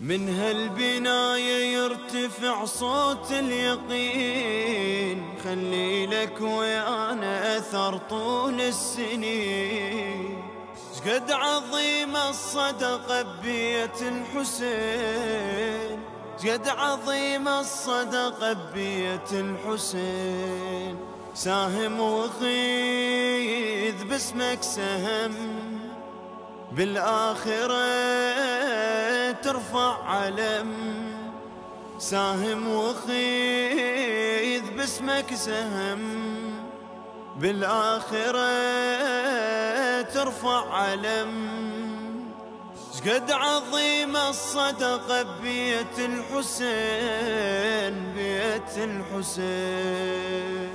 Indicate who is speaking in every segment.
Speaker 1: من هالبناية يرتفع صوت اليقين، خلي لك ويانا أثر طول السنين. شقد عظيمة الصدقة ببيت الحسين، شقد عظيمة الصدقة ببيت الحسين. ساهم وخيذ باسمك سهم، بالآخرة ترفع علم. ساهم وخيذ باسمك سهم، بالآخرة ترفع علم. شقد عظيمة الصدقة ببيت الحسين، بيت الحسين.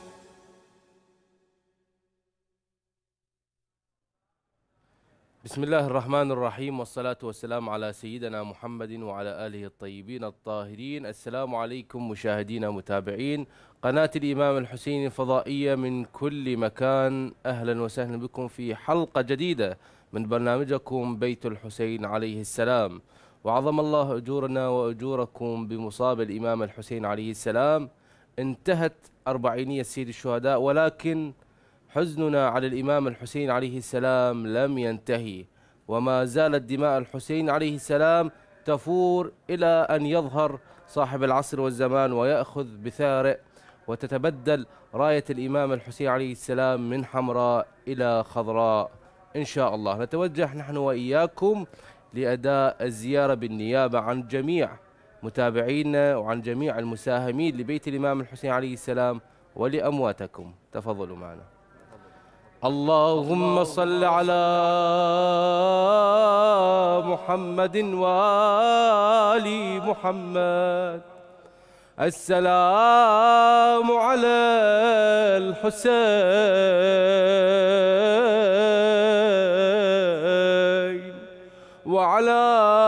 Speaker 2: بسم الله الرحمن الرحيم، والصلاة والسلام على سيدنا محمد وعلى آله الطيبين الطاهرين. السلام عليكم مشاهدينا متابعين قناة الإمام الحسين الفضائية من كل مكان. أهلا وسهلا بكم في حلقة جديدة من برنامجكم بيت الحسين عليه السلام. وعظم الله أجورنا وأجوركم بمصاب الإمام الحسين عليه السلام. انتهت أربعينية سيد الشهداء، ولكن حزننا على الإمام الحسين عليه السلام لم ينتهي، وما زالت دماء الحسين عليه السلام تفور إلى أن يظهر صاحب العصر والزمان ويأخذ بثارئ، وتتبدل راية الإمام الحسين عليه السلام من حمراء إلى خضراء إن شاء الله. نتوجه نحن وإياكم لأداء الزيارة بالنيابة عن جميع متابعينا وعن جميع المساهمين لبيت الإمام الحسين عليه السلام ولأمواتكم. تفضلوا معنا. اللهم صل على محمد وآل محمد. السلام على الحسين وعلى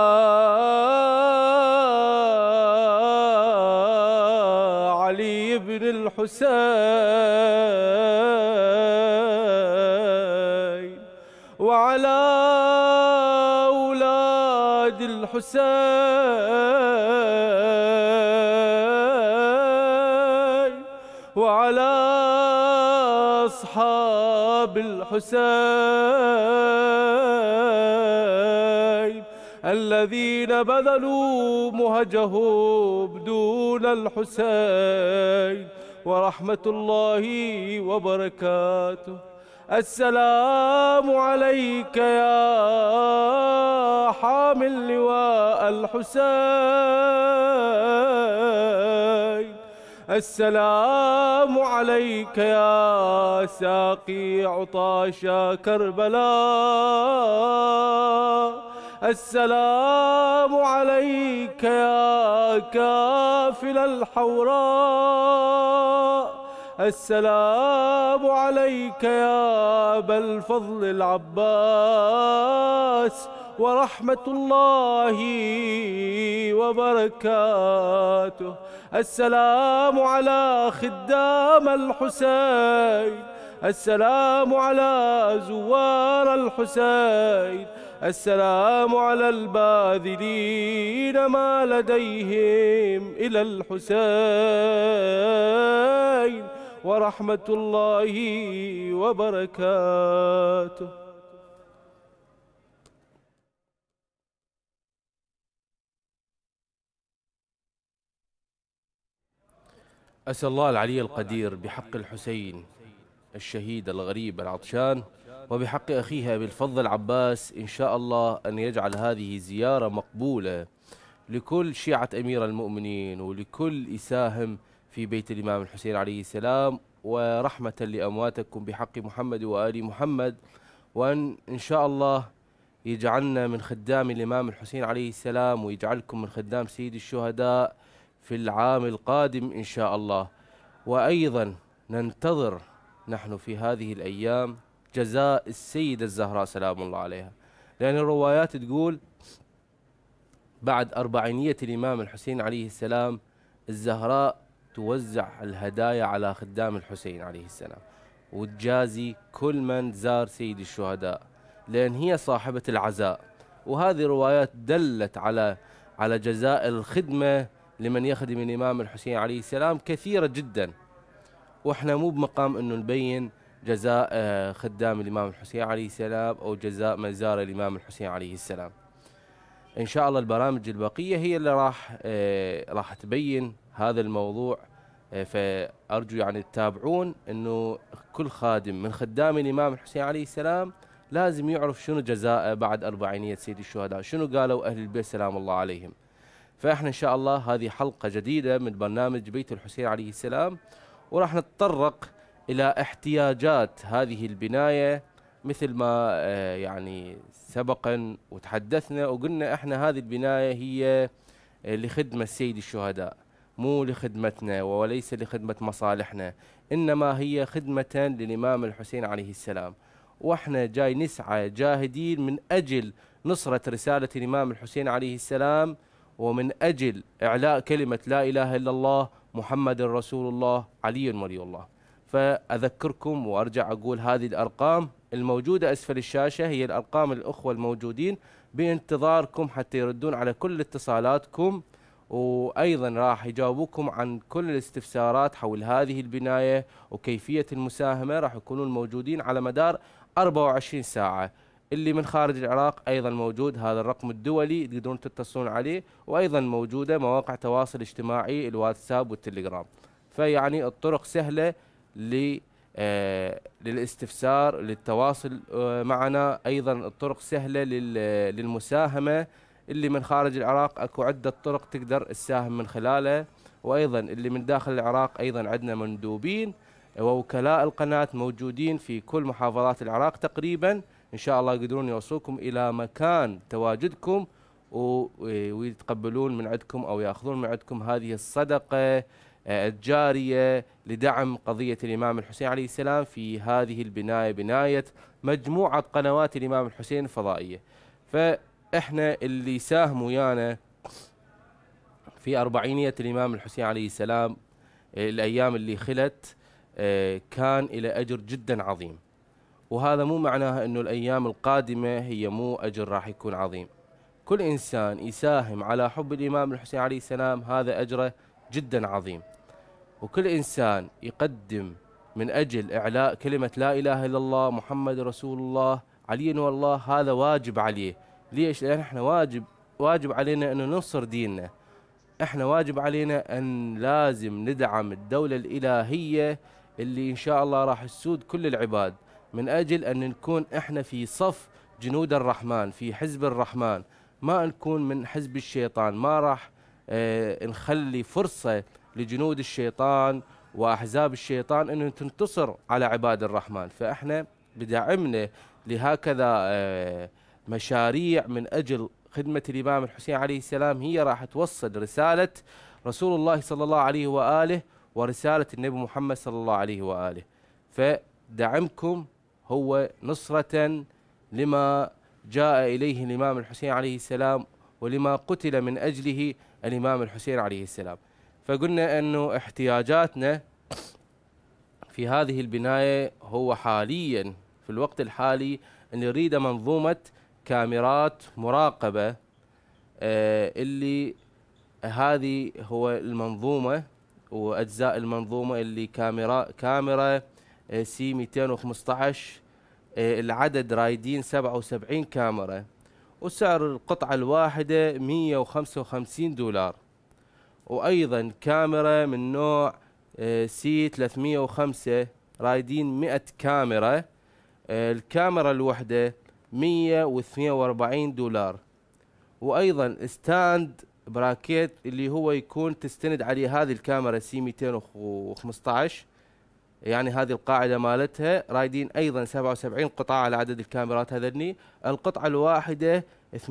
Speaker 2: علي بن الحسين وعلى أولاد الحسين وعلى أصحاب الحسين الذين بذلوا مهجهم دون الحسين، ورحمة الله وبركاته. السلام عليك يا حامل لواء الحسين، السلام عليك يا ساقي عطاش كربلاء، السلام عليك يا كافل الحوراء، السلام عليك يا أبا الفضل العباس، ورحمة الله وبركاته. السلام على خدام الحسين، السلام على زوار الحسين، السلام على الباذلين ما لديهم إلى الحسين، ورحمة الله وبركاته. أسأل الله العلي القدير بحق الحسين الشهيد الغريب العطشان وبحق أخيه أبي الفضل العباس إن شاء الله أن يجعل هذه زيارة مقبولة لكل شيعة أمير المؤمنين ولكل يساهم في بيت الإمام الحسين عليه السلام، ورحمة لأمواتكم بحق محمد وآل محمد، وأن إن شاء الله يجعلنا من خدام الإمام الحسين عليه السلام ويجعلكم من خدام سيد الشهداء في العام القادم إن شاء الله. وأيضا ننتظر نحن في هذه الأيام جزاء السيدة الزهراء سلام الله عليها، لأن الروايات تقول بعد أربعينية الإمام الحسين عليه السلام الزهراء توزع الهدايا على خدام الحسين عليه السلام وتجازي كل من زار سيد الشهداء، لأن هي صاحبة العزاء. وهذه روايات دلت على على جزاء الخدمة لمن يخدم الإمام الحسين عليه السلام كثيرة جدا، وإحنا مو بمقام أنه نبين جزاء خدام الإمام الحسين عليه السلام أو جزاء من زار الإمام الحسين عليه السلام. إن شاء الله البرامج البقية هي اللي راح تبين هذا الموضوع، فأرجو يعني تتابعون أنه كل خادم من خدام الإمام الحسين عليه السلام لازم يعرف شنو جزاءه بعد أربعينية سيد الشهداء، شنو قالوا أهل البيت سلام الله عليهم. فإحنا إن شاء الله هذه حلقة جديدة من برنامج بيت الحسين عليه السلام، وراح نتطرق إلى احتياجات هذه البناية مثل ما يعني سبقا وتحدثنا وقلنا إحنا هذه البناية هي لخدمة سيد الشهداء، مو لخدمتنا وليس لخدمة مصالحنا، إنما هي خدمة للإمام الحسين عليه السلام. وإحنا جاي نسعى جاهدين من أجل نصرة رسالة الإمام الحسين عليه السلام، ومن أجل إعلاء كلمة لا إله إلا الله محمد رسول الله علي ولي الله. فأذكركم وأرجع أقول هذه الأرقام الموجودة أسفل الشاشة هي الأرقام الأخوة الموجودين بانتظاركم حتى يردون على كل اتصالاتكم، وأيضا راح يجاوبوكم عن كل الاستفسارات حول هذه البناية وكيفية المساهمة، راح يكونون موجودين على مدار 24 ساعة. اللي من خارج العراق أيضا موجود هذا الرقم الدولي تقدرون تتصلون عليه، وأيضا موجودة مواقع تواصل اجتماعي الواتساب والتليجرام، فيعني الطرق سهلة للاستفسار للتواصل معنا. أيضا الطرق سهلة للمساهمة، اللي من خارج العراق أكو عدة طرق تقدر تساهم من خلاله، وأيضا اللي من داخل العراق أيضا عندنا مندوبين ووكلاء القناة موجودين في كل محافظات العراق تقريبا، إن شاء الله يقدرون يوصلوكم إلى مكان تواجدكم ويتقبلون من عندكم أو يأخذون من عندكم هذه الصدقة الجارية لدعم قضية الإمام الحسين عليه السلام في هذه البناية، بناية مجموعة قنوات الإمام الحسين الفضائية. فإحنا اللي ساهموا ويانا في أربعينية الإمام الحسين عليه السلام الأيام اللي خلت كان إلى أجر جدا عظيم، وهذا مو معناها أنه الأيام القادمة هي مو أجر راح يكون عظيم. كل إنسان يساهم على حب الإمام الحسين عليه السلام هذا أجره جدا عظيم، وكل إنسان يقدم من أجل إعلاء كلمة لا إله إلا الله محمد رسول الله علي والله هذا واجب عليه. ليش؟ لأن احنا واجب علينا أن ننصر ديننا، احنا واجب علينا أن لازم ندعم الدولة الإلهية اللي إن شاء الله راح تسود كل العباد، من أجل أن نكون احنا في صف جنود الرحمن في حزب الرحمن، ما نكون من حزب الشيطان. ما راح نخلي فرصة لجنود الشيطان وأحزاب الشيطان أن تنتصر على عباد الرحمن. فإحنا بدعمنا لهكذا مشاريع من أجل خدمة الإمام الحسين عليه السلام هي راح توصل رسالة رسول الله صلى الله عليه وآله ورسالة النبي محمد صلى الله عليه وآله. فدعمكم هو نصرة لما جاء إليه الإمام الحسين عليه السلام ولما قتل من أجله الإمام الحسين عليه السلام. فقلنا أنه احتياجاتنا في هذه البناية هو حاليا في الوقت الحالي أن نريد منظومة كاميرات مراقبة، اللي هذه هو المنظومة وأجزاء المنظومة اللي كاميرا سي 215 العدد رايدين 77 كاميرا، وسعر القطعة الواحدة $155. وأيضا كاميرا من نوع سي 305 رايدين 100 كاميرا، الكاميرا الوحدة $142. وأيضا ستاند براكيت اللي هو يكون تستند عليه هذه الكاميرا سي 215، يعني هذه القاعدة مالتها رايدين أيضا 77 قطعة على عدد الكاميرات هذني، القطعة الواحدة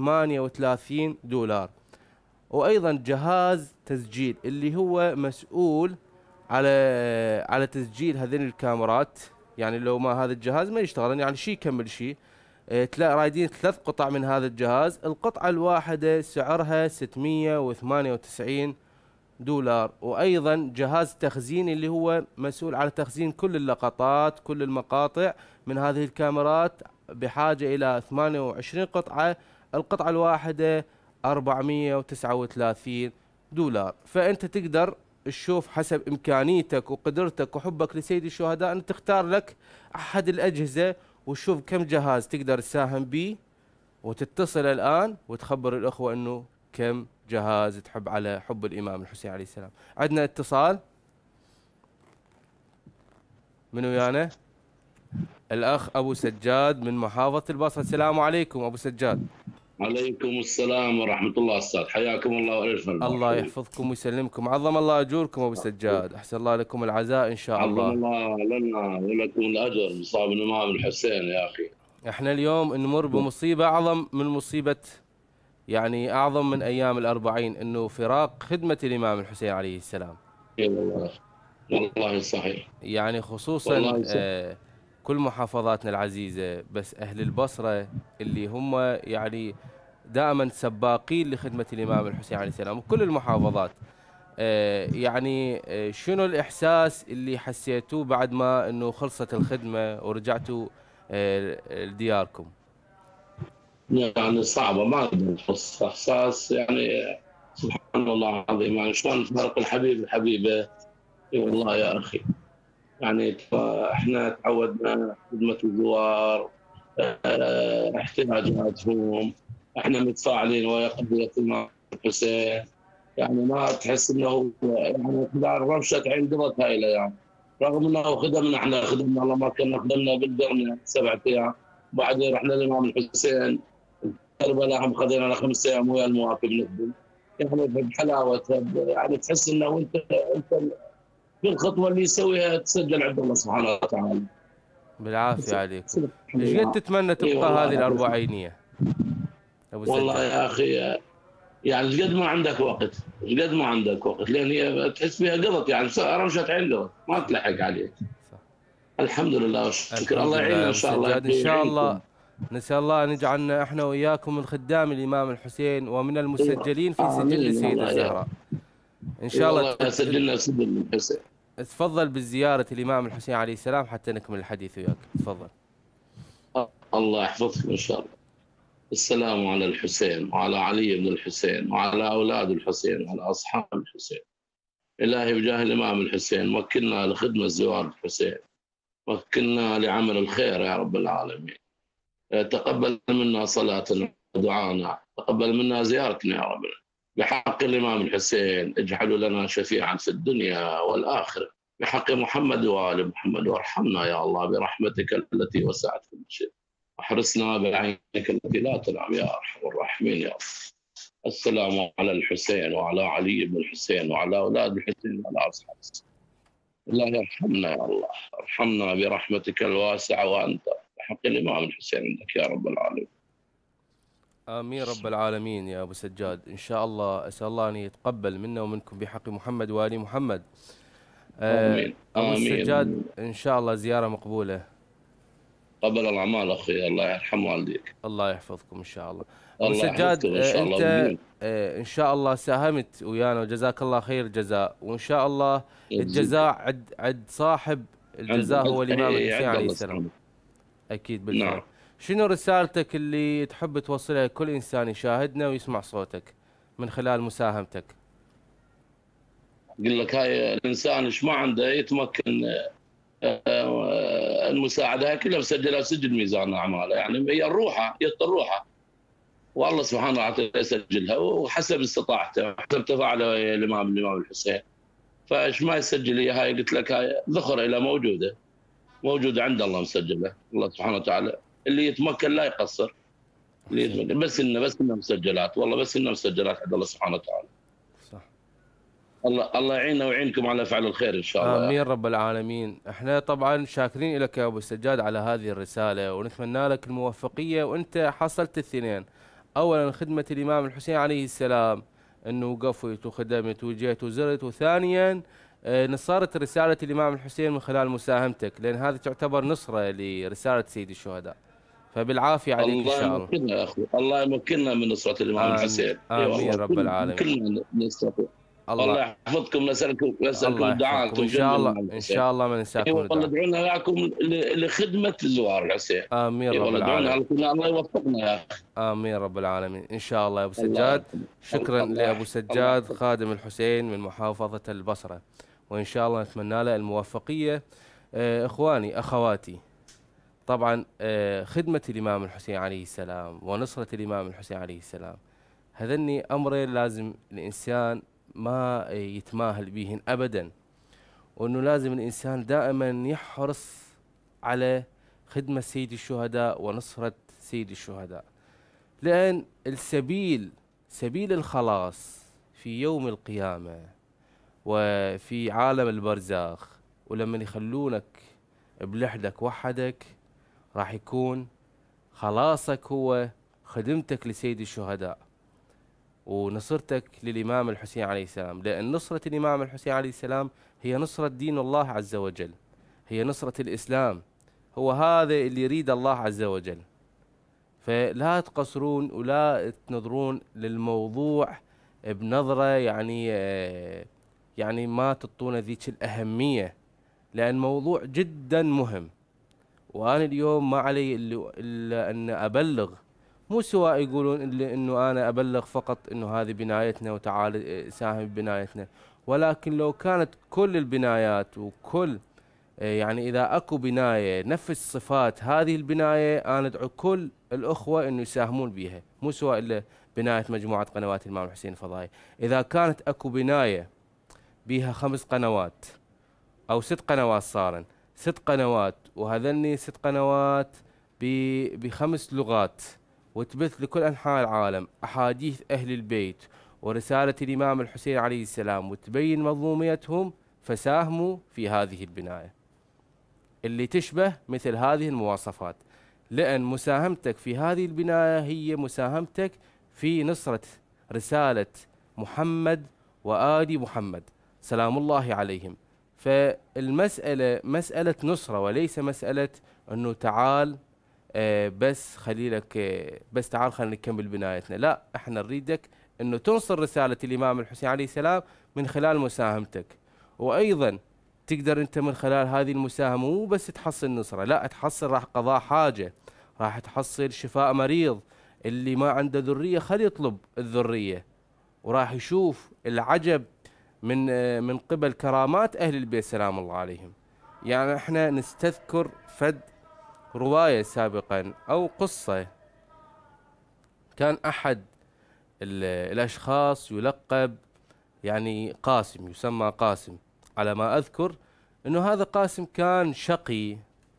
Speaker 2: $38. وأيضا جهاز تسجيل اللي هو مسؤول على تسجيل هذين الكاميرات، يعني لو ما هذا الجهاز ما يشتغل يعني شيء يكمل شيء. رايدين 3 قطع من هذا الجهاز، القطعة الواحدة سعرها $698. وأيضا جهاز تخزين اللي هو مسؤول على تخزين كل اللقطات كل المقاطع من هذه الكاميرات، بحاجة إلى 28 قطعة، القطعة الواحدة 439 دولار. فأنت تقدر تشوف حسب إمكانيتك وقدرتك وحبك لسيد الشهداء أن تختار لك أحد الأجهزة، وتشوف كم جهاز تقدر تساهم به، وتتصل الآن وتخبر الأخوة أنه كم جهاز تحب على حب الإمام الحسين عليه السلام. عندنا اتصال من ويانا الأخ أبو سجاد من محافظة البصرة. السلام عليكم أبو سجاد.
Speaker 3: عليكم السلام ورحمة الله أستاذ، حياكم الله وألف مرحبا.
Speaker 2: الله يحفظكم ويسلمكم، عظم الله أجوركم أبو سجاد، أحسن الله لكم العزاء إن شاء الله.
Speaker 3: عظم الله لنا ولكم الأجر مصاب الإمام الحسين يا أخي.
Speaker 2: احنا اليوم نمر بمصيبة أعظم من مصيبة، يعني أعظم من أيام الأربعين، أنه فراق خدمة الإمام الحسين عليه السلام.
Speaker 3: والله صحيح.
Speaker 2: يعني خصوصا كل محافظاتنا العزيزة، بس أهل البصرة اللي هم يعني دائما سباقين لخدمة الإمام الحسين عليه السلام، وكل المحافظات. يعني شنو الإحساس اللي حسيتوه بعد ما أنه خلصت الخدمة ورجعتوا لدياركم؟
Speaker 3: يعني صعبة، ما أقدر أوصف إحساس، يعني سبحان الله العظيم، يعني شلون فرق الحبيب الحبيبة. والله يا أخي، يعني احنا تعودنا خدمة الزوار، احتياجاتهم، احنا متفاعلين ويا قضية الإمام الحسين، يعني ما تحس انه يعني خلال رمشة عين قضت هايله، يعني رغم انه خدمنا، احنا خدمنا الله ما كنا خدمنا بالدرن 7 ايام، بعدين رحنا للإمام الحسين كربلاء، هم خذينا لنا 5 ايام ويا المواكب نخدم، يعني بحلاوة، يعني تحس انه انت بالخطوه اللي يسويها تسجل عند الله سبحانه وتعالى.
Speaker 2: بالعافيه عليكم. ايش قد تتمنى تبقى هذه الأربعينية ابو سجاد؟
Speaker 3: والله يا اخي، يعني ايش قد ما عندك وقت، ايش قد ما عندك وقت، لان هي تحس فيها قضت، يعني رمشة عين قضت ما تلحق عليك. صح. الحمد لله والشكر، الله يعيننا ان شاء الله.
Speaker 2: ان شاء الله نسأل الله ان يجعلنا احنا واياكم من خدام الامام الحسين ومن المسجلين في سجل السيدة الزهراء ان شاء الله.
Speaker 3: سجلنا سجل الحسين.
Speaker 2: تفضل بالزيارة الإمام الحسين عليه السلام حتى نكمل الحديث وياك، تفضل.
Speaker 3: الله يحفظكم إن شاء الله. السلام على الحسين وعلى علي بن الحسين وعلى أولاد الحسين وعلى أصحاب الحسين. إلهي بجاه الإمام الحسين مكننا لخدمة زوار الحسين، مكننا لعمل الخير يا رب العالمين. تقبل منا صلاتنا ودعانا، تقبل منا زيارتنا يا رب. بحق الإمام الحسين اجعلوا لنا شفيعا في الدنيا والآخرة، بحق محمد وآل محمد، وارحمنا يا الله برحمتك التي وسعت كل شيء، واحرسنا بعينك التي لا تنام يا أرحم الراحمين يا رب. السلام على الحسين وعلى علي بن الحسين وعلى أولاد الحسين وعلى أصحاب الحسين. الله يرحمنا يا الله، ارحمنا برحمتك الواسعة وأنت، بحق الإمام الحسين عندك يا رب العالمين.
Speaker 2: آمين رب العالمين يا أبو سجاد. إن شاء الله أسأل الله أن يتقبل منا ومنكم بحق محمد وآل محمد.
Speaker 3: آمين.
Speaker 2: أبو سجاد إن شاء الله زيارة مقبولة.
Speaker 3: قبل الأعمال أخي، الله يرحم والديك.
Speaker 2: الله يحفظكم إن شاء الله. أبو سجاد أنت إن شاء الله ساهمت ويانا وجزاك الله خير جزاء، وإن شاء الله الجزاء عد صاحب الجزاء هو الإمام الحسين عليه السلام. أكيد بالفعل. نعم. شنو رسالتك اللي تحب توصلها لكل إنسان يشاهدنا ويسمع صوتك من خلال مساهمتك؟
Speaker 3: أقول لك هاي الإنسان إيش ما عنده يتمكن المساعدة، هاي كلها مسجلة سجل ميزان أعماله، يعني هي الروحة يطروحة، والله سبحانه وتعالى يسجلها وحسب استطاعته، حسب تفاعله الإمام الحسين. فإيش ما يسجل هي هاي، قلت لك هاي ذخر إلى موجودة عند الله مسجلة، الله سبحانه وتعالى اللي يتمكن لا يقصر، اللي يتمكن بس إنه مسجلات، والله بس إنه مسجلات عند الله سبحانه وتعالى. صح. الله يعيننا ويعينكم على فعل الخير إن شاء الله.
Speaker 2: آمين رب العالمين. احنا طبعا شاكرين لك يا أبو سجاد على هذه الرسالة، ونتمنى لك الموفقية، وأنت حصلت الاثنين، أولا خدمة الإمام الحسين عليه السلام أنه وقفت وخدمت وجيت وزرت، وثانيا نصرت رسالة الإمام الحسين من خلال مساهمتك، لأن هذه تعتبر نصرة لرسالة سيد الشهداء، فبالعافية عليك إن شاء الله.
Speaker 3: الله يمكننا يا أخي، الله يمكننا من نصرة الإمام الحسين.
Speaker 2: آمين رب العالمين.
Speaker 3: كلنا نستطيع. الله يحفظكم، نسألكم
Speaker 2: الله
Speaker 3: دعاءكم
Speaker 2: يحفظكم إن شاء الله،
Speaker 3: جميعا.
Speaker 2: إن شاء الله ما ننساكم
Speaker 3: والله
Speaker 2: الدعاء.
Speaker 3: ادعونا لكم لخدمة زوار الحسين.
Speaker 2: آمين رب
Speaker 3: والله ادعونا
Speaker 2: العالمين.
Speaker 3: لكم، الله يوفقنا يا أخي.
Speaker 2: آمين رب العالمين إن شاء الله يا أبو
Speaker 3: الله
Speaker 2: سجاد.
Speaker 3: يحفظك.
Speaker 2: شكرا
Speaker 3: الله
Speaker 2: لأبو
Speaker 3: يحفظك.
Speaker 2: سجاد خادم الحسين من محافظة البصرة، وإن شاء الله نتمنى له الموفقية. إخواني أخواتي، طبعا خدمة الإمام الحسين عليه السلام ونصرة الإمام الحسين عليه السلام هذني أمرين لازم الإنسان ما يتماهل بهن أبدا، وأنه لازم الإنسان دائما يحرص على خدمة سيد الشهداء ونصرة سيد الشهداء، لأن السبيل سبيل الخلاص في يوم القيامة وفي عالم البرزاخ، ولما يخلونك بلحدك وحدك راح يكون خلاصك هو خدمتك لسيد الشهداء ونصرتك للإمام الحسين عليه السلام، لأن نصرة الإمام الحسين عليه السلام هي نصرة دين الله عز وجل، هي نصرة الإسلام، هو هذا اللي يريد الله عز وجل. فلا تقصرون ولا تنظرون للموضوع بنظرة يعني ما تعطون ذيك الأهمية، لأن موضوع جدا مهم. وأنا اليوم ما علي إلا أن أبلغ، مو سواء يقولون إنه أنا أبلغ فقط إنه هذه بنايتنا وتعال ساهم ببنايتنا، ولكن لو كانت كل البنايات وكل يعني إذا أكو بناية نفس صفات هذه البناية، أنا أدعو كل الأخوة إنه يساهمون بها، مو سواء إلا بناية مجموعة قنوات الإمام الحسين الفضائي. إذا كانت أكو بناية بها 5 قنوات أو 6 قنوات، صارن 6 قنوات، وهذني 6 قنوات ب5 لغات، وتبث لكل أنحاء العالم أحاديث أهل البيت ورسالة الإمام الحسين عليه السلام وتبين مظلوميتهم، فساهموا في هذه البناية اللي تشبه مثل هذه المواصفات، لأن مساهمتك في هذه البناية هي مساهمتك في نصرة رسالة محمد وآل محمد سلام الله عليهم. فالمسألة مسألة نصرة وليس مسألة أنه تعال بس خليلك بس تعال خلينا نكمل بنايتنا، لا، احنا نريدك أنه تنصر رسالة الإمام الحسين عليه السلام من خلال مساهمتك، وأيضا تقدر أنت من خلال هذه المساهمة مو بس تحصل نصرة، لا، تحصل راح قضاء حاجة، راح تحصل شفاء مريض، اللي ما عنده ذرية خلي يطلب الذرية، وراح يشوف العجب من قبل كرامات أهل البيت سلام الله عليهم. يعني احنا نستذكر فد رواية سابقا أو قصة، كان أحد الأشخاص يلقب يعني قاسم، يسمى قاسم على ما أذكر، أنه هذا قاسم كان شقي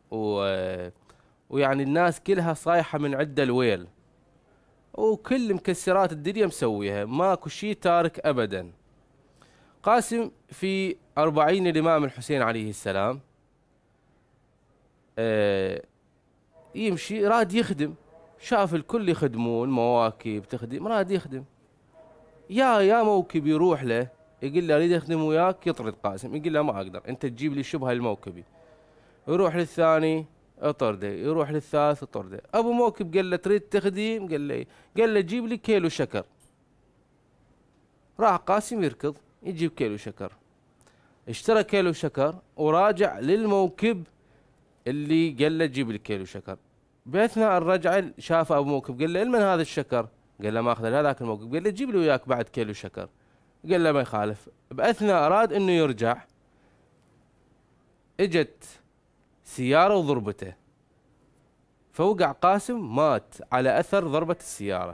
Speaker 2: ويعني الناس كلها صايحة من عدة الويل، وكل مكسرات الدنيا مسويها، ماكو شيء تارك أبدا. قاسم في 40 الإمام الحسين عليه السلام يمشي راد يخدم، شاف الكل يخدمون مواكب تخدم، راد يخدم، يا موكب يروح له يقول له اريد اخدم وياك، يطرد قاسم يقول له ما اقدر، انت تجيب لي شبهه الموكبي. يروح للثاني اطرده، يروح للثالث اطرده. ابو موكب قال له تريد تخدم؟ قال له جيب لي كيلو شكر. راح قاسم يركض يجيب كيلو شكر، اشترى كيلو شكر وراجع للموكب اللي قال له جيب لي كيلو شكر. باثناء الرجعه شاف ابو موكب، قال له لمن هذا الشكر؟ قال له ماخذه لهذاك الموكب. قال له جيب لي وياك بعد كيلو شكر. قال له ما يخالف. باثناء اراد انه يرجع، اجت سياره وضربته، فوقع قاسم مات على اثر ضربه السياره.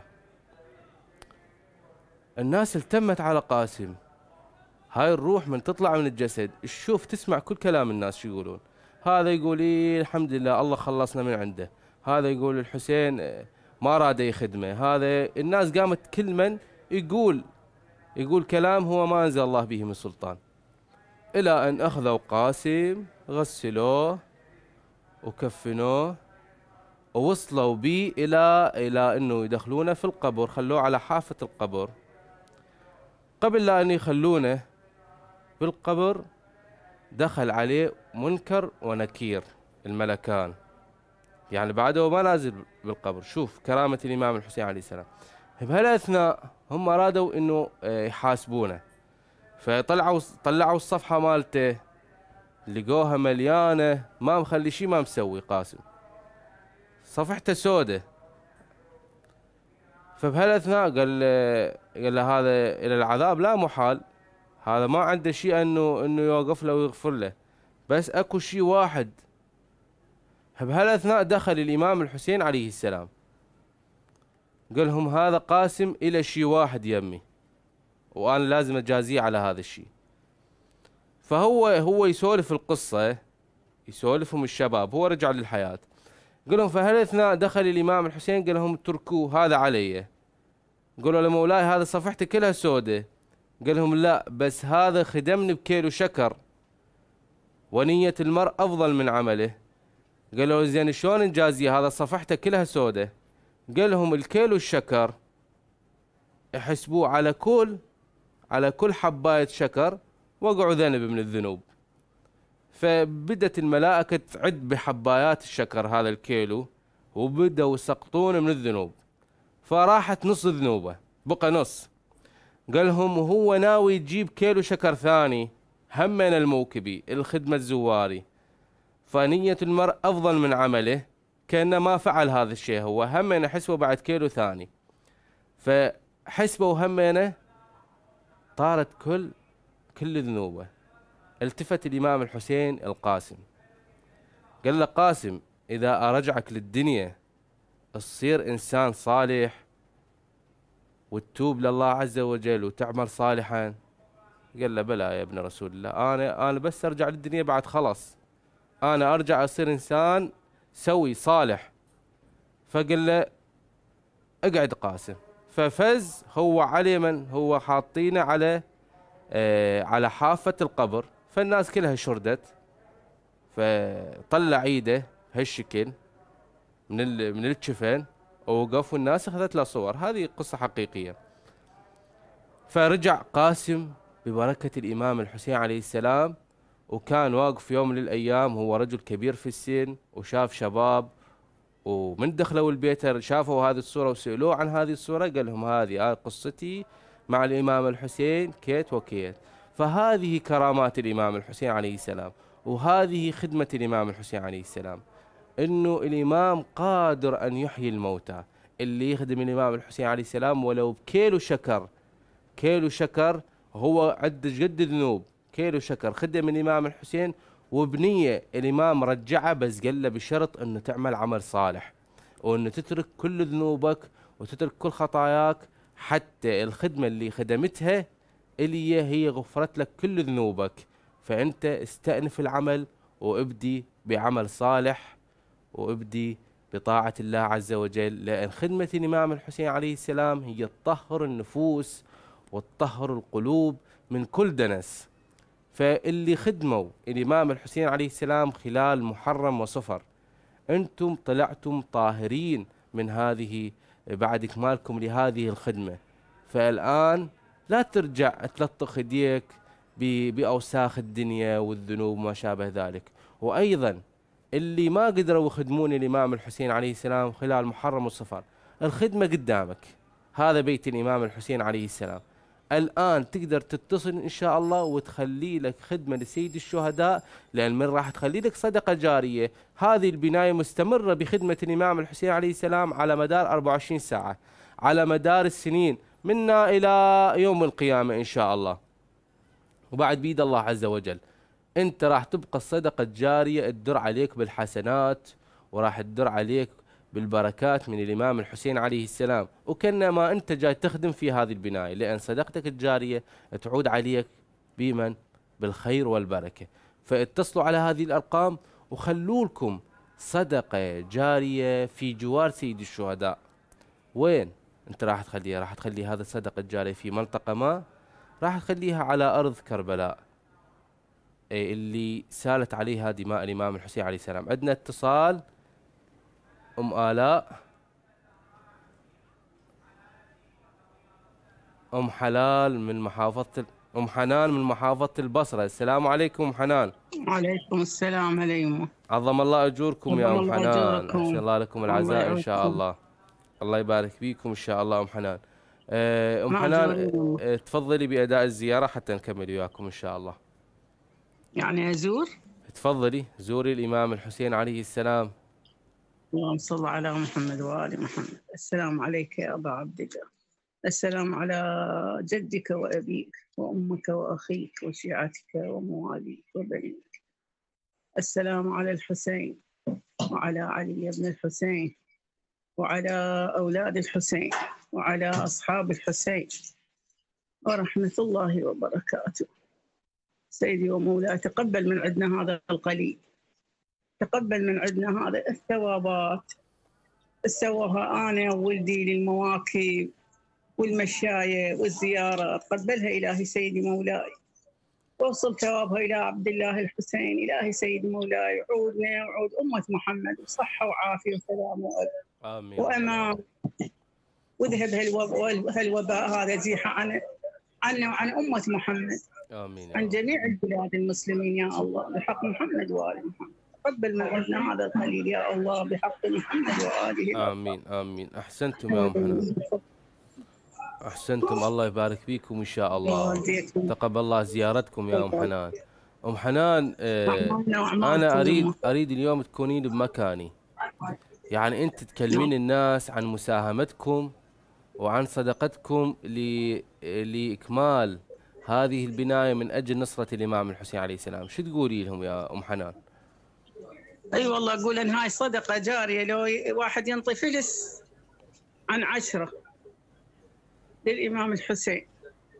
Speaker 2: الناس التمت على قاسم، هاي الروح من تطلع من الجسد تشوف تسمع كل كلام الناس شو يقولون، هذا يقول إيه الحمد لله الله خلصنا من عنده، هذا يقول الحسين ما راد يخدمه، هذا الناس قامت كل من يقول كلام هو ما أنزل الله به من سلطان، إلى أن أخذوا قاسم غسلوه وكفنوه ووصلوا به إلى أنه يدخلونه في القبر، خلوه على حافة القبر. قبل لا أن يخلونه بالقبر دخل عليه منكر ونكير الملكان، يعني بعده ما نازل بالقبر. شوف كرامة الإمام الحسين عليه السلام. بهالأثناء هم أرادوا إنه يحاسبونه، طلعوا الصفحة مالته، لقوها مليانة، ما مخلي شي، ما مسوي قاسم، صفحته سودة. فبهالاثناء قال له هذا الى العذاب لا محال، هذا ما عنده شيء انه يوقف له ويغفر له، بس اكو شيء واحد. بهالاثناء دخل الامام الحسين عليه السلام، قال لهم هذا قاسم الى شيء واحد يمي، وانا لازم اجازيه على هذا الشيء. فهو يسولف القصة، يسولفهم الشباب، هو رجع للحياة. قال لهم فهالاثناء دخل الامام الحسين قال لهم اتركوه هذا علي. قالوا له مولاي هذا صفحته كلها سودة. قال لهم لا، بس هذا خدمني بكيلو شكر، ونية المرء افضل من عمله. قالوا زين شلون نجازيه، هذا صفحته كلها سودة. قال لهم الكيلو الشكر احسبوه على كل حباية شكر وقعوا ذنب من الذنوب. فبدت الملائكة تعد بحبايات الشكر هذا الكيلو، وبدأوا يسقطون من الذنوب، فراحت نص ذنوبه، بقى نص. قال لهم وهو ناوي يجيب كيلو شكر ثاني، همن الموكبي الخدمة الزواري، فنية المرء أفضل من عمله، كأنه ما فعل هذا الشيء، هو همن حسبه بعد كيلو ثاني. فحسبه وهمنه طارت كل ذنوبه. التفت الإمام الحسين القاسم، قال له قاسم إذا أرجعك للدنيا تصير إنسان صالح وتتوب لله عز وجل وتعمل صالحا. قال له بلى يا ابن رسول الله، أنا بس أرجع للدنيا بعد خلاص، أنا أرجع أصير إنسان سوي صالح. فقال له اقعد قاسم. ففز هو على من هو حاطينه على حافة القبر، فالناس كلها شردت، فطلع ايده هالشكل من الجفن ووقف، والناس اخذت له صور. هذه قصة حقيقية. فرجع قاسم ببركة الإمام الحسين عليه السلام، وكان واقف يوم من الأيام، هو رجل كبير في السن، وشاف شباب، ومن دخلوا البيت شافوا هذه الصورة وسألوه عن هذه الصورة، قال لهم هذه قصتي مع الإمام الحسين كيت وكيت. فهذه كرامات الإمام الحسين عليه السلام، وهذه خدمة الإمام الحسين عليه السلام، إنه الإمام قادر أن يحيي الموتى. اللي يخدم الإمام الحسين عليه السلام ولو بكيلو شكر، كيلو شكر، هو عد قد ذنوب، كيلو شكر خدم الإمام الحسين وبنية الإمام رجعه، بس قال له بشرط أنه تعمل عمل صالح، وأنه تترك كل ذنوبك وتترك كل خطاياك، حتى الخدمة اللي خدمتها اللي هي غفرت لك كل ذنوبك. فأنت استأنف العمل وابدي بعمل صالح، وابدي بطاعة الله عز وجل، لأن خدمة الإمام الحسين عليه السلام هي تطهر النفوس وتطهر القلوب من كل دنس. فاللي خدموا الإمام الحسين عليه السلام خلال محرم وصفر، أنتم طلعتم طاهرين من هذه بعد إكمالكم لهذه الخدمة. فالآن لا ترجع تلطخ يديك بأوساخ الدنيا والذنوب وما شابه ذلك. وأيضا اللي ما قدروا يخدمون الإمام الحسين عليه السلام خلال محرم وصفر، الخدمة قدامك، هذا بيت الإمام الحسين عليه السلام. الآن تقدر تتصل إن شاء الله وتخلي لك خدمة لسيد الشهداء، لأن من راح تخلي لك صدقة جارية. هذه البناية مستمرة بخدمة الإمام الحسين عليه السلام على مدار 24 ساعة، على مدار السنين منا إلى يوم القيامة إن شاء الله، وبعد بيد الله عز وجل. أنت راح تبقى الصدقة الجارية تدر عليك بالحسنات، وراح تدر عليك بالبركات من الإمام الحسين عليه السلام، وكأنما أنت جاي تخدم في هذه البناية، لأن صدقتك الجارية تعود عليك بمن؟ بالخير والبركة. فاتصلوا على هذه الأرقام وخلوا لكم صدقة جارية في جوار سيد الشهداء. وين أنت راح تخليها؟ راح تخلي هذا الصدقة الجارية في منطقة ما، راح تخليها على أرض كربلاء اللي سالت عليها دماء الإمام الحسين عليه السلام. عندنا اتصال، أم آلاء، أم حلال من محافظة، أم حنان من محافظة البصرة. السلام عليكم أم حنان.
Speaker 4: وعليكم السلام عليكم.
Speaker 2: عظم الله أجوركم يا أم حنان،
Speaker 4: أجوركم.
Speaker 2: أحسن الله لكم العزاء إن شاء الله. الله يبارك فيكم إن شاء الله أم حنان. أم حنان، تفضلي بأداء الزيارة حتى نكمل وياكم إن شاء الله.
Speaker 4: يعني أزور؟
Speaker 2: تفضلي زوري الإمام الحسين عليه السلام.
Speaker 4: اللهم صل على محمد وآل محمد. السلام عليك يا أبا عبد الله، السلام على جدك وأبيك وأمك وأخيك وشيعتك ومواليك وبنيك. السلام على الحسين وعلى علي بن الحسين وعلى أولاد الحسين وعلى أصحاب الحسين ورحمة الله وبركاته. سيدي ومولاي، تقبل من عندنا هذا القليل، تقبل من عندنا هذا الثوابات سووها أنا وولدي للمواكب والمشاية والزيارة. قبلها إلهي سيدي مولاي، وصل ثوابها إلى عبد الله الحسين. إلهي سيدي مولاي، عودنا وعود أمة محمد بصحة وعافية وسلام
Speaker 2: آمين
Speaker 4: وأمان، واذهب هالوباء هذا، زيحة عنا وعن أمة محمد،
Speaker 2: آمين
Speaker 4: عن جميع البلاد المسلمين يا الله، بحق محمد وآل محمد. تقبل من عندنا هذا القليل يا الله بحق محمد وآله.
Speaker 2: آمين آمين. أحسنتم يا أم حنان، أحسنتم، الله يبارك فيكم إن شاء الله. تقبل الله زيارتكم يا أم حنان. أم حنان، أنا أريد اليوم تكونين بمكاني، يعني أنت تكلمين الناس عن مساهمتكم وعن صدقتكم لإكمال هذه البناية من أجل نصرة الإمام الحسين عليه السلام. شو تقولي لهم يا أم حنان؟
Speaker 4: أي والله أقول إن هاي صدقة جارية، لو واحد ينطي فلس عن 10 للإمام الحسين،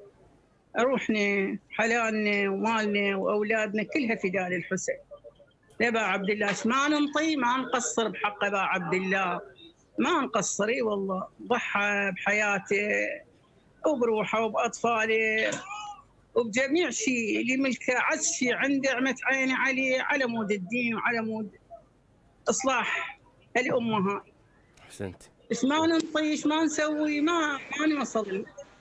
Speaker 4: روحنا حلالنا ومالنا وأولادنا كلها فداء للحسين. لأبا عبد الله ما ننطي، ما نقصر بحق أبا عبد الله، ما نقصر. اي والله ضحى بحياته وبروحه وبأطفاله وبجميع شيء اللي ملكه، عز شيء عنده عمت عينه عليه على مود الدين وعلى مود إصلاح الأمة هاي.
Speaker 2: أحسنت.
Speaker 4: إيش ما ننطي، إيش ما نسوي، ما نوصل.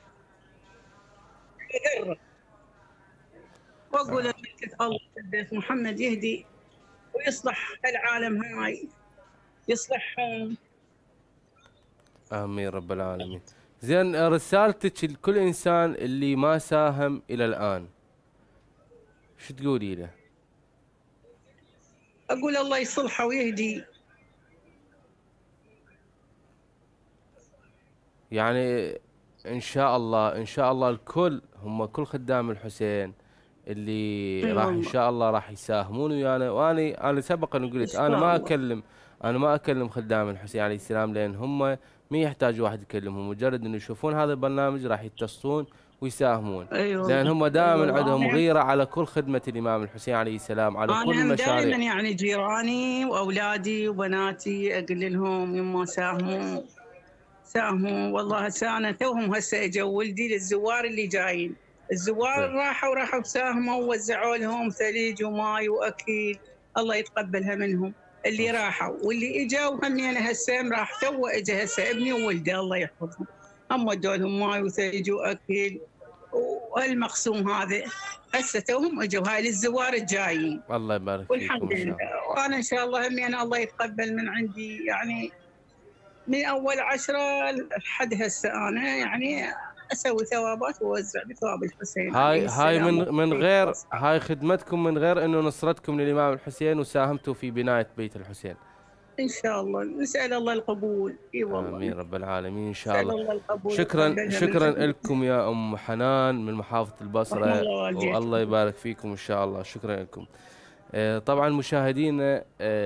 Speaker 4: وأقول الملكة الله سيدنا محمد يهدي ويصلح العالم هاي، يصلحهم.
Speaker 2: آمين رب العالمين. زين، رسالتك لكل إنسان اللي ما ساهم إلى الآن شو تقولي له؟
Speaker 4: أقول الله يصلحه ويهدي.
Speaker 2: يعني إن شاء الله إن شاء الله الكل، هم كل خدام الحسين اللي راح إن شاء الله راح يساهمون ويانا. وأنا سبقا قلت أنا ما أكلم خدام الحسين عليه السلام، لأن هم ما يحتاج واحد يكلمهم، مجرد إنه يشوفون هذا البرنامج راح يتصلون ويساهمون. لأن هم دائما عندهم غيرة على كل خدمة الإمام الحسين عليه السلام، على كل المشاريع.
Speaker 4: دائما يعني جيراني وأولادي وبناتي أقول لهم يما ساهموا والله. هسه أنا توهم هسه اجوا ولدي للزوار اللي جايين، الزوار راحوا ساهموا ووزعوا لهم ثليج وماي وأكل، الله يتقبلها منهم اللي راحوا واللي اجوا. همين هسه راح تو اجى هسه ابني وولده الله يحفظهم، هم ودوا لهم ماي وثلج واكل والمقسوم هذا. هسه توهم اجوا هاي للزوار الجايين،
Speaker 2: الله يبارك فيكم
Speaker 4: والحمد لله. وانا ان شاء الله همين الله يتقبل من عندي، يعني من اول 10 لحد هسه انا يعني اسوي ثوابات واوزع بثواب الحسين.
Speaker 2: هاي من غير هاي خدمتكم، من غير انه نصرتكم للامام الحسين وساهمتوا في بنايه بيت الحسين.
Speaker 4: ان شاء الله نسال الله القبول. اي والله
Speaker 2: امين رب العالمين ان شاء الله. شكرا لكم يا ام حنان من محافظه البصره، والله يبارك فيكم ان شاء الله. شكرا لكم. طبعا مشاهدينا،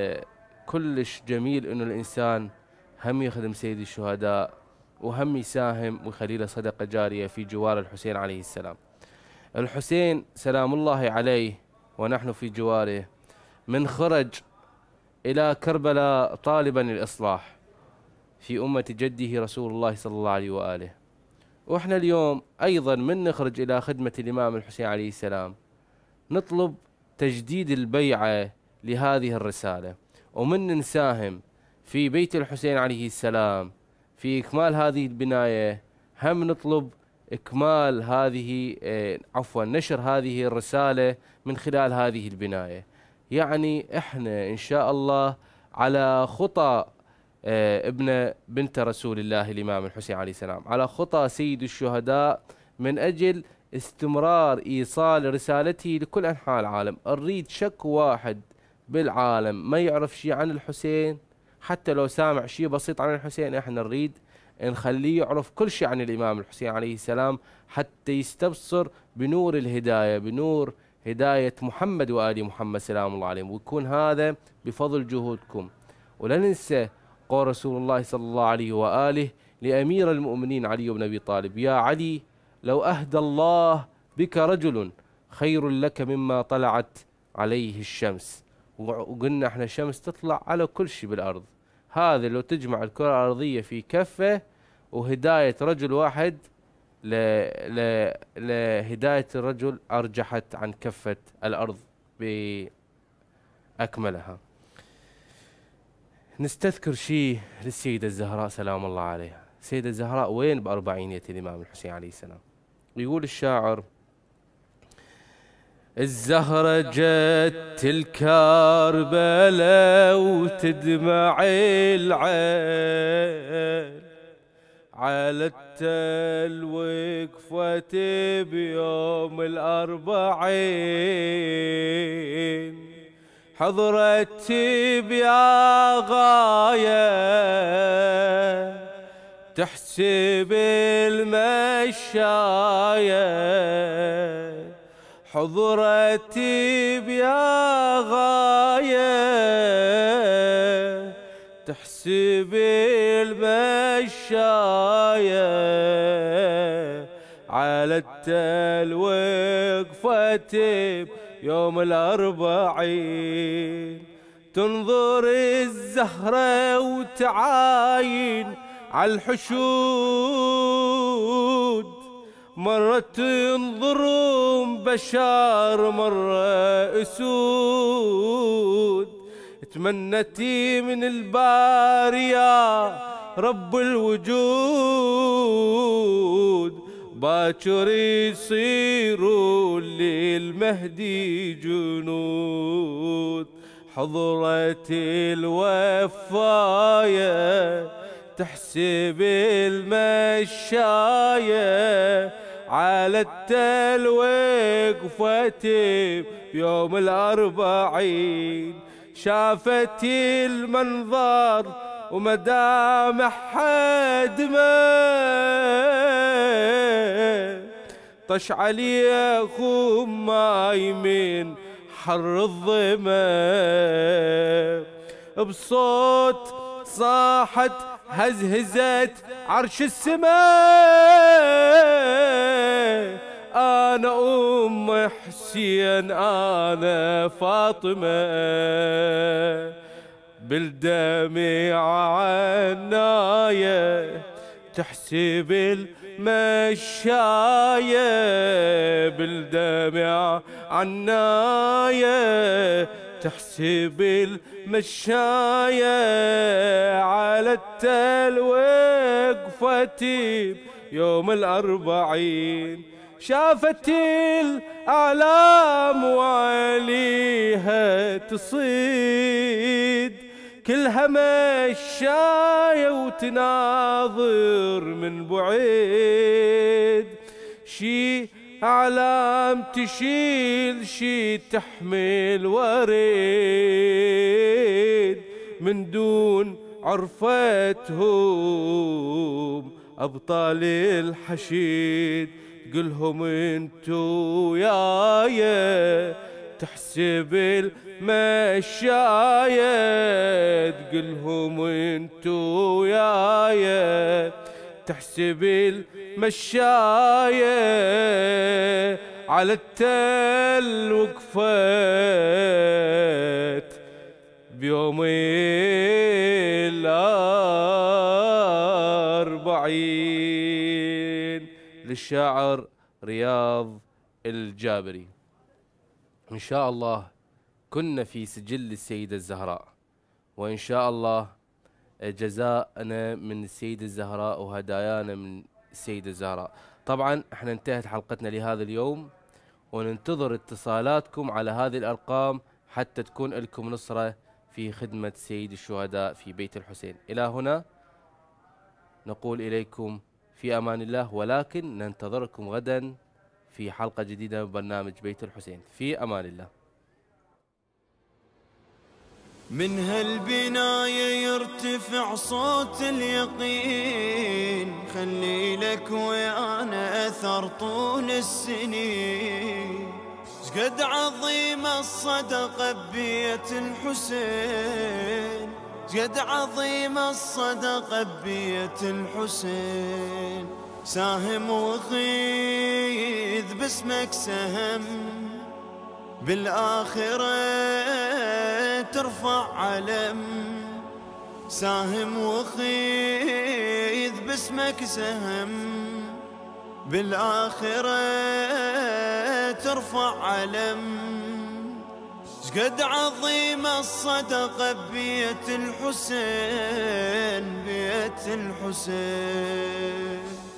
Speaker 2: كلش جميل انه الانسان هم يخدم سيد الشهداء وهم يساهم ويخلي له صدقة جارية في جوار الحسين عليه السلام. الحسين سلام الله عليه ونحن في جواره من خرج إلى كربلاء طالبا الإصلاح في أمة جده رسول الله صلى الله عليه وآله، وإحنا اليوم أيضا من نخرج إلى خدمة الإمام الحسين عليه السلام نطلب تجديد البيعة لهذه الرسالة، ومن نساهم في بيت الحسين عليه السلام في إكمال هذه البناية. هم نطلب إكمال هذه نشر هذه الرسالة من خلال هذه البناية. يعني إحنا إن شاء الله على خطى ابن بنت رسول الله الإمام الحسين عليه السلام على خطى سيد الشهداء من أجل استمرار إيصال رسالته لكل أنحاء العالم. نريد شك واحد بالعالم ما يعرف شيء عن الحسين، حتى لو سامع شيء بسيط عن الحسين احنا نريد نخليه يعرف كل شيء عن الإمام الحسين عليه السلام، حتى يستبصر بنور الهداية، بنور هداية محمد وآل محمد سلام الله عليهم، ويكون هذا بفضل جهودكم. ولا ننسى قول رسول الله صلى الله عليه وآله لأمير المؤمنين علي بن أبي طالب: يا علي لو أهدى الله بك رجل خير لك مما طلعت عليه الشمس. وقلنا احنا الشمس تطلع على كل شيء بالأرض، هذا لو تجمع الكرة الأرضية في كفة وهداية رجل واحد لهداية الرجل أرجحت عن كفة الأرض بأكملها. نستذكر شيء للسيدة الزهراء سلام الله عليها. السيدة الزهراء وين بأربعينية الإمام الحسين عليه السلام؟ يقول الشاعر: الزهرة جت الكربلة وتدمع العين على التل وقفت بيوم الأربعين، حضرت بيا غاية تحسب المشاية، حضرت بيا غاية تحسب المشاية، على التل وقفت يوم الأربعين، تنظر الزهرة وتعاين على الحشود، مرة تنظرهم بشار مرة أسود، تمنتي من الباري يا رب الوجود باكر يصيروا للمهدي جنود، حضرت الوفاية تحسب المشاية، على التل وقفت بيوم الأربعين، شافت المنظر ومدامع دماء، طش علي خماي من حر الظما، بصوت صاحت هزهزت عرش السماء، أنا أم حسين أنا فاطمة، بالدمع عناية تحسب المشاية، بالدمع عناية تحسب المشاية، على التل وقفت يوم الأربعين، شافت الأعلام وعليها تصيد، كلها مشاية وتناظر من بعيد، شي أعلام تشيل شي تحمل وريد، من دون عرفتهم أبطال الحشيد، قلهم انتو يايا تحسب المشاية، تقلهم انتو يايا تحسب المشاية، على التل وقفت بيوم الأربعين. للشاعر رياض الجابري. إن شاء الله كنا في سجل السيدة الزهراء، وإن شاء الله جزاءنا من السيدة الزهراء وهدايانا من السيدة الزهراء. طبعا احنا انتهت حلقتنا لهذا اليوم، وننتظر اتصالاتكم على هذه الأرقام حتى تكون لكم نصرة في خدمة سيد الشهداء في بيت الحسين. إلى هنا نقول إليكم في أمان الله، ولكن ننتظركم غدا في حلقة جديدة من برنامج بيت الحسين. في أمان الله.
Speaker 1: من هالبناية يرتفع صوت اليقين، خلي لك ويانا أثر طول السنين. شقد عظيمة الصدقة ببيت الحسين، شقد عظيمة الصدقة ببيت الحسين. ساهم وخيذ باسمك سهم، بالآخرة ترفع علم. ساهم وخيذ باسمك سهم، بالآخرة ترفع علم. شقد عظيمة الصدقة ببيت الحسين، بيت الحسين.